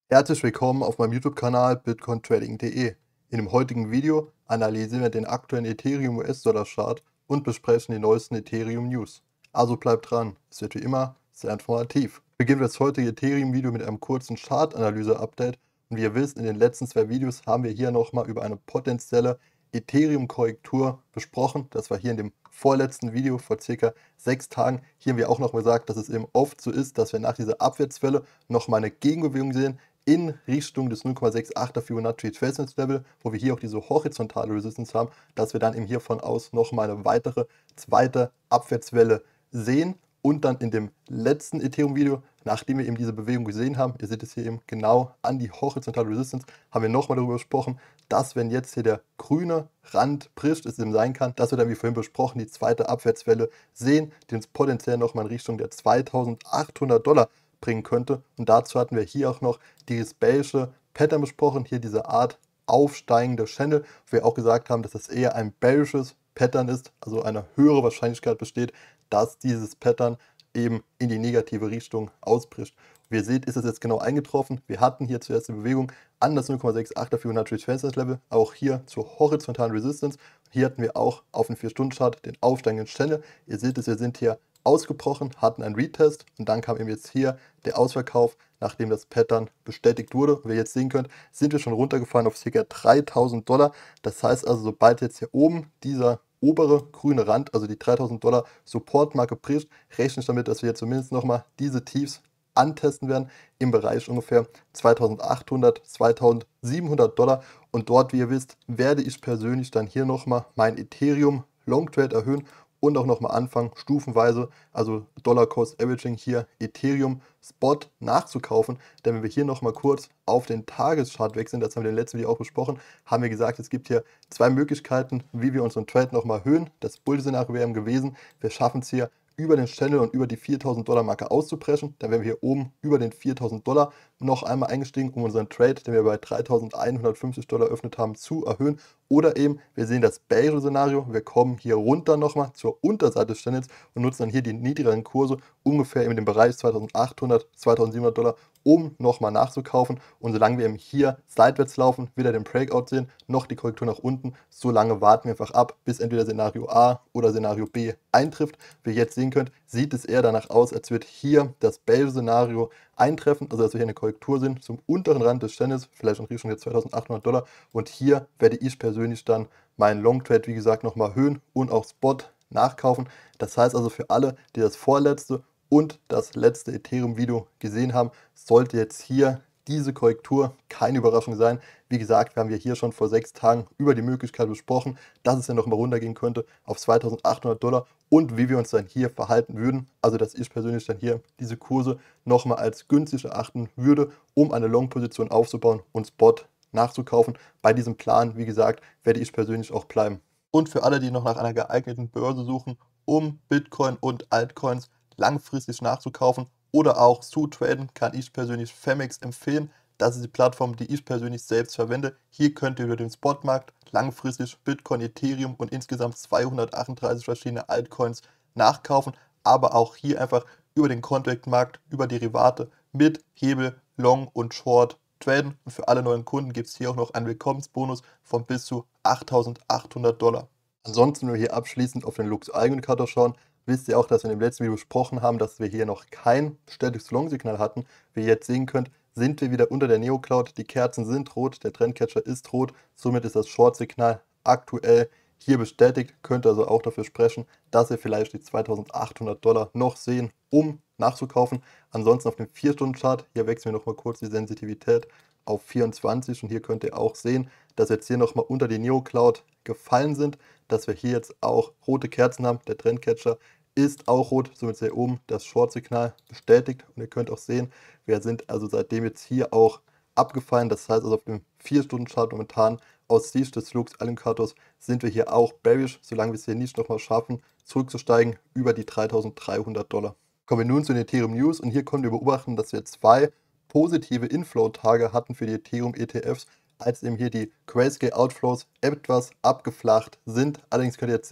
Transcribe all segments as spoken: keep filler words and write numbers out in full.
Herzlich willkommen auf meinem YouTube-Kanal bitcoin trading punkt de. In dem heutigen Video analysieren wir den aktuellen Ethereum-U S-Dollar-Chart und besprechen die neuesten Ethereum-News. Also bleibt dran, es wird wie immer sehr informativ. Beginnen wir das heutige Ethereum-Video mit einem kurzen Chart-Analyse-Update. Und wie ihr wisst, in den letzten zwei Videos haben wir hier nochmal über eine potenzielle Ethereum-Korrektur besprochen. Das war hier in dem vorletzten Video vor circa sechs Tagen. Hier haben wir auch noch gesagt, dass es eben oft so ist, dass wir nach dieser Abwärtswelle nochmal eine Gegenbewegung sehen in Richtung des null Komma sechs achter Fibonacci Retracement Level, wo wir hier auch diese horizontale Resistance haben, dass wir dann eben hier von aus nochmal eine weitere zweite Abwärtswelle sehen. Und dann in dem letzten Ethereum-Video, nachdem wir eben diese Bewegung gesehen haben, ihr seht es hier eben genau an die horizontale Resistance, haben wir nochmal darüber gesprochen, dass wenn jetzt hier der grüne Rand bricht, es eben sein kann, dass wir dann wie vorhin besprochen die zweite Abwärtswelle sehen, die uns potenziell nochmal in Richtung der zweitausendachthundert Dollar bringen könnte. Und dazu hatten wir hier auch noch dieses beige Pattern besprochen, hier diese Art aufsteigende Channel, wo wir auch gesagt haben, dass das eher ein bearisches Pattern ist, also eine höhere Wahrscheinlichkeit besteht, dass dieses Pattern eben in die negative Richtung ausbricht. Wie ihr seht, ist es jetzt genau eingetroffen. Wir hatten hier zuerst die Bewegung an das null Komma sechsachter Fibonacci Retracement Level, auch hier zur horizontalen Resistance. Hier hatten wir auch auf dem vier Stunden Chart den aufsteigenden Channel. Ihr seht es, wir sind hier ausgebrochen, hatten einen Retest und dann kam eben jetzt hier der Ausverkauf, nachdem das Pattern bestätigt wurde. Wie ihr jetzt sehen könnt, sind wir schon runtergefallen auf ca. dreitausend Dollar. Das heißt also, sobald jetzt hier oben dieser obere grüne Rand, also die dreitausend Dollar Supportmarke bricht, rechne ich damit, dass wir jetzt zumindest nochmal diese Tiefs antesten werden im Bereich ungefähr zweitausendachthundert, zweitausendsiebenhundert Dollar. Und dort, wie ihr wisst, werde ich persönlich dann hier nochmal mein Ethereum Long Trade erhöhen und auch nochmal anfangen, stufenweise, also Dollar Cost Averaging hier Ethereum Spot nachzukaufen. Denn wenn wir hier nochmal kurz auf den Tageschart wechseln, das haben wir in den letzten Video auch besprochen, haben wir gesagt, es gibt hier zwei Möglichkeiten, wie wir unseren Trade nochmal erhöhen. Das Bull-Szenario wäre gewesen, wir schaffen es hier über den Channel und über die viertausend Dollar Marke auszubrechen. Dann wären wir hier oben über den viertausend Dollar noch einmal eingestiegen, um unseren Trade, den wir bei dreitausendeinhundertfünfzig Dollar eröffnet haben, zu erhöhen. Oder eben, wir sehen das beige Szenario, wir kommen hier runter nochmal zur Unterseite des Channels und nutzen dann hier die niedrigeren Kurse, ungefähr in dem Bereich zweitausendachthundert, zweitausendsiebenhundert Dollar, um nochmal nachzukaufen. Und solange wir eben hier seitwärts laufen, weder den Breakout sehen, noch die Korrektur nach unten, solange warten wir einfach ab, bis entweder Szenario A oder Szenario B eintrifft. Wie ihr jetzt sehen könnt, sieht es eher danach aus, als wird hier das beige Szenario eintreffen, also dass wir hier eine Korrektur sind zum unteren Rand des Channels, vielleicht in Richtung der zweitausendachthundert Dollar. Und hier werde ich persönlich dann meinen Long Trade, wie gesagt, nochmal erhöhen und auch Spot nachkaufen. Das heißt also für alle, die das vorletzte und das letzte Ethereum-Video gesehen haben, sollte jetzt hier diese Korrektur keine Überraschung sein. Wie gesagt, wir haben ja hier schon vor sechs Tagen über die Möglichkeit besprochen, dass es ja noch mal runtergehen könnte auf zweitausendachthundert Dollar und wie wir uns dann hier verhalten würden. Also, dass ich persönlich dann hier diese Kurse nochmal als günstig erachten würde, um eine Long-Position aufzubauen und Spot nachzukaufen. Bei diesem Plan, wie gesagt, werde ich persönlich auch bleiben. Und für alle, die noch nach einer geeigneten Börse suchen, um Bitcoin und Altcoins langfristig nachzukaufen oder auch zu traden, kann ich persönlich Phemex empfehlen. Das ist die Plattform, die ich persönlich selbst verwende. Hier könnt ihr über den Spotmarkt langfristig Bitcoin, Ethereum und insgesamt zweihundertachtunddreißig verschiedene Altcoins nachkaufen, aber auch hier einfach über den Contract-Markt, über Derivate mit Hebel, Long und Short traden. Und für alle neuen Kunden gibt es hier auch noch einen Willkommensbonus von bis zu achttausendachthundert Dollar. Ansonsten, wenn wir hier abschließend auf den Lux-Indikator schauen, wisst ihr auch, dass wir in dem letzten Video besprochen haben, dass wir hier noch kein bestätigtes Long-Signal hatten. Wie ihr jetzt sehen könnt, sind wir wieder unter der Neo-Cloud. Die Kerzen sind rot, der Trendcatcher ist rot. Somit ist das Short-Signal aktuell hier bestätigt. Könnte also auch dafür sprechen, dass wir vielleicht die zweitausendachthundert Dollar noch sehen, um nachzukaufen. Ansonsten auf dem vier Stunden Chart, hier wechseln wir nochmal kurz die Sensitivität auf vierundzwanzig und hier könnt ihr auch sehen, dass wir jetzt hier nochmal unter die Neo-Cloud gefallen sind, dass wir hier jetzt auch rote Kerzen haben. Der Trendcatcher ist auch rot, somit ist hier oben das Short-Signal bestätigt und ihr könnt auch sehen, wir sind also seitdem jetzt hier auch abgefallen. Das heißt also auf dem vier Stunden Chart momentan aus Sicht des Lux-Indikators sind wir hier auch bearish, solange wir es hier nicht nochmal schaffen, zurückzusteigen über die dreitausenddreihundert Dollar. Kommen wir nun zu den Ethereum News und hier können wir beobachten, dass wir zwei positive Inflow-Tage hatten für die Ethereum E T Fs, als eben hier die Grayscale Outflows etwas abgeflacht sind. Allerdings könnt ihr jetzt sehen,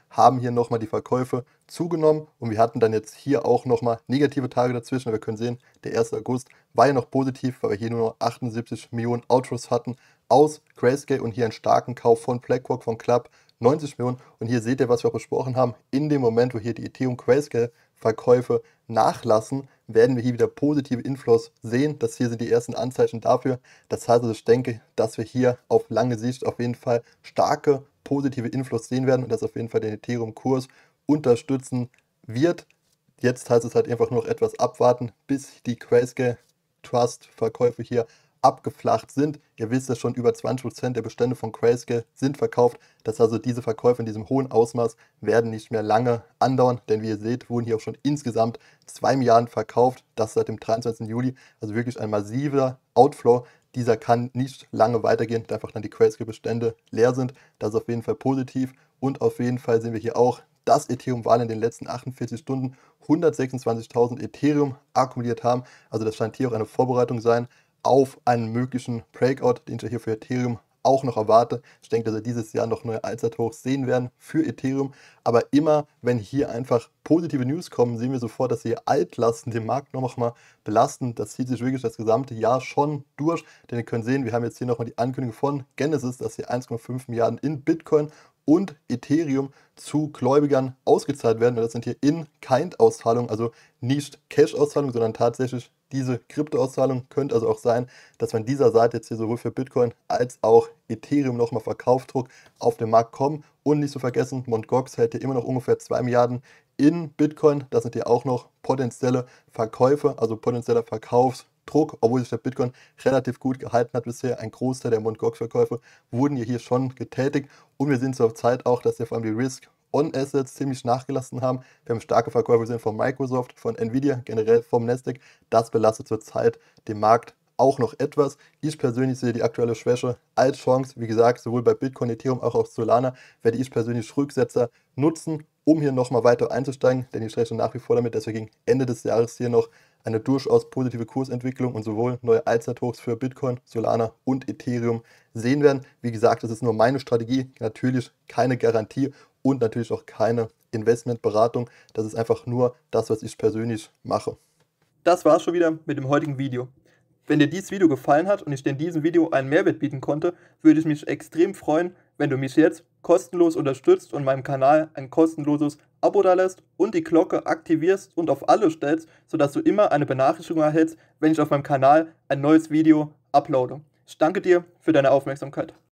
haben hier nochmal die Verkäufe zugenommen und wir hatten dann jetzt hier auch nochmal negative Tage dazwischen. Wir können sehen, der erste August war ja noch positiv, weil wir hier nur noch achtundsiebzig Millionen Outflows hatten aus Grayscale und hier einen starken Kauf von BlackRock, von Club, neunzig Millionen. Und hier seht ihr, was wir auch besprochen haben, in dem Moment, wo hier die Ethereum Grayscale Verkäufe nachlassen, werden wir hier wieder positive Inflows sehen. Das hier sind die ersten Anzeichen dafür. Das heißt also, ich denke, dass wir hier auf lange Sicht auf jeden Fall starke positive Inflows sehen werden und das auf jeden Fall den Ethereum-Kurs unterstützen wird. Jetzt heißt es halt einfach nur noch etwas abwarten, bis die Grayscale Trust Verkäufe hier abgeflacht sind. Ihr wisst ja schon, über zwanzig Prozent der Bestände von Grayscale sind verkauft. Das heißt also, diese Verkäufe in diesem hohen Ausmaß werden nicht mehr lange andauern, denn wie ihr seht, wurden hier auch schon insgesamt zwei Milliarden verkauft. Das seit dem dreiundzwanzigsten Juli, also wirklich ein massiver Outflow. Dieser kann nicht lange weitergehen, da einfach dann die Grayscale-Bestände leer sind. Das ist auf jeden Fall positiv und auf jeden Fall sehen wir hier auch, dass Ethereum-Wahlen in den letzten achtundvierzig Stunden hundertsechsundzwanzigtausend Ethereum akkumuliert haben. Also das scheint hier auch eine Vorbereitung sein auf einen möglichen Breakout, den ich hier für Ethereum auch noch erwarte. Ich denke, dass wir dieses Jahr noch neue Allzeithochs sehen werden für Ethereum. Aber immer, wenn hier einfach positive News kommen, sehen wir sofort, dass hier Altlasten den Markt noch mal belasten. Das zieht sich wirklich das gesamte Jahr schon durch. Denn ihr könnt sehen, wir haben jetzt hier nochmal die Ankündigung von Genesis, dass hier eins Komma fünf Milliarden in Bitcoin und Ethereum zu Gläubigern ausgezahlt werden. Und das sind hier In-Kind-Auszahlungen, also nicht Cash-Auszahlungen, sondern tatsächlich diese Kryptoauszahlung. Könnte also auch sein, dass von dieser Seite jetzt hier sowohl für Bitcoin als auch Ethereum nochmal Verkaufsdruck auf den Markt kommen. Und nicht zu vergessen, Mt. Gox hält hier immer noch ungefähr zwei Milliarden in Bitcoin. Das sind hier auch noch potenzielle Verkäufe, also potenzieller Verkaufsdruck, obwohl sich der Bitcoin relativ gut gehalten hat bisher. Ein Großteil der Mt. Gox-Verkäufe wurden hier schon getätigt. Und wir sehen zur Zeit auch, dass hier vor allem die Risk On-Assets ziemlich nachgelassen haben. Wir haben starke Verkäufe gesehen von Microsoft, von Nvidia, generell vom Nasdaq. Das belastet zurzeit den Markt auch noch etwas. Ich persönlich sehe die aktuelle Schwäche als Chance. Wie gesagt, sowohl bei Bitcoin, Ethereum, auch auf Solana werde ich persönlich Rücksetzer nutzen, um hier nochmal weiter einzusteigen. Denn ich rechne nach wie vor damit, dass wir gegen Ende des Jahres hier noch eine durchaus positive Kursentwicklung und sowohl neue Allzeithochs für Bitcoin, Solana und Ethereum sehen werden. Wie gesagt, das ist nur meine Strategie, natürlich keine Garantie und natürlich auch keine Investmentberatung. Das ist einfach nur das, was ich persönlich mache. Das war's schon wieder mit dem heutigen Video. Wenn dir dieses Video gefallen hat und ich dir in diesem Video einen Mehrwert bieten konnte, würde ich mich extrem freuen, wenn du mich jetzt kostenlos unterstützt und meinem Kanal ein kostenloses Abo dalässt und die Glocke aktivierst und auf alle stellst, sodass du immer eine Benachrichtigung erhältst, wenn ich auf meinem Kanal ein neues Video uploade. Ich danke dir für deine Aufmerksamkeit.